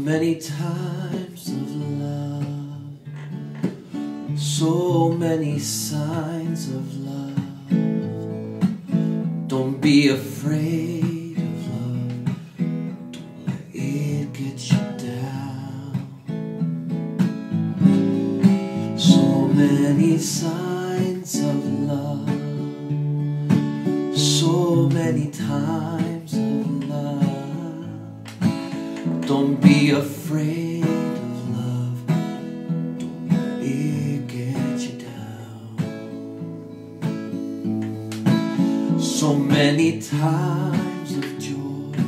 many times of love, so many signs of love. Don't be afraid of love, don't let it get you down. So many signs of love, so many times of love. Don't be afraid of love, don't let it get you down. So many times of joy,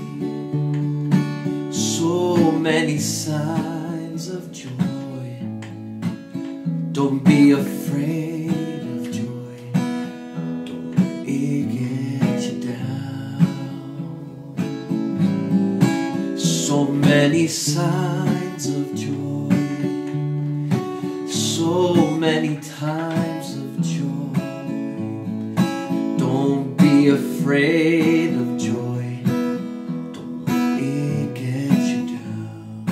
so many signs of joy. Don't be afraid of joy, don't let it get you down. So many signs of joy, so many times of joy. Don't be afraid of joy, don't let it get you down.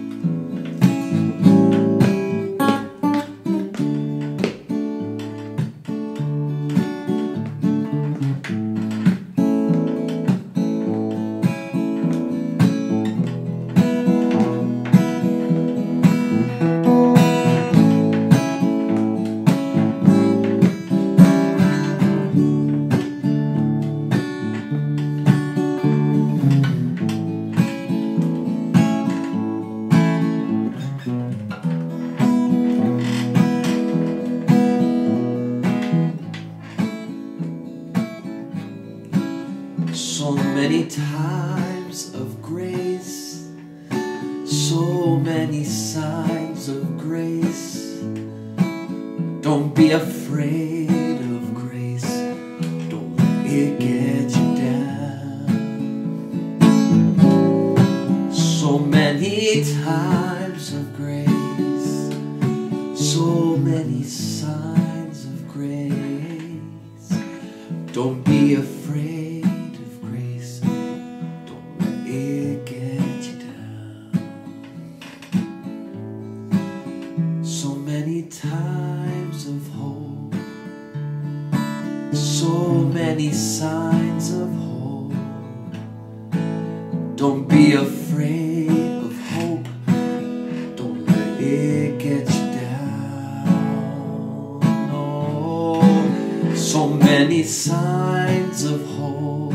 So many times of grace, so many signs of grace. Don't be afraid of grace, don't let it get you down. So many times of grace, so many signs of grace. Don't be afraid of grace, don't let it get you down. So many times of hope, so many signs of hope. Don't be afraid of hope, don't let it get you down. Oh, so many signs of hope,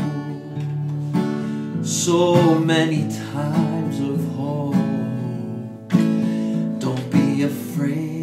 so many times of hope. Don't be afraid